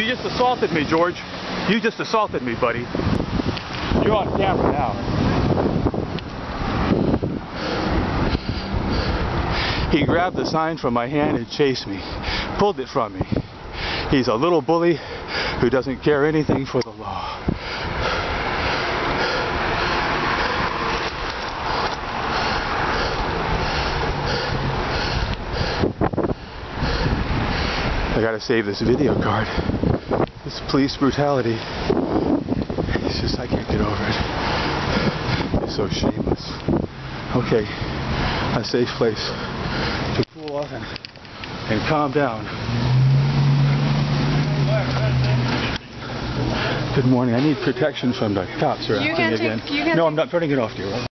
You just assaulted me, George. You just assaulted me, buddy. You're on camera now. He grabbed the sign from my hand and chased me. Pulled it from me. He's a little bully who doesn't care anything for the law. I gotta save this video card. This police brutality. It's just, I can't get over it. It's so shameless. Okay, a safe place to cool off and calm down. Good morning. I need protection from the cops around me again. No, I'm not turning it off, dear.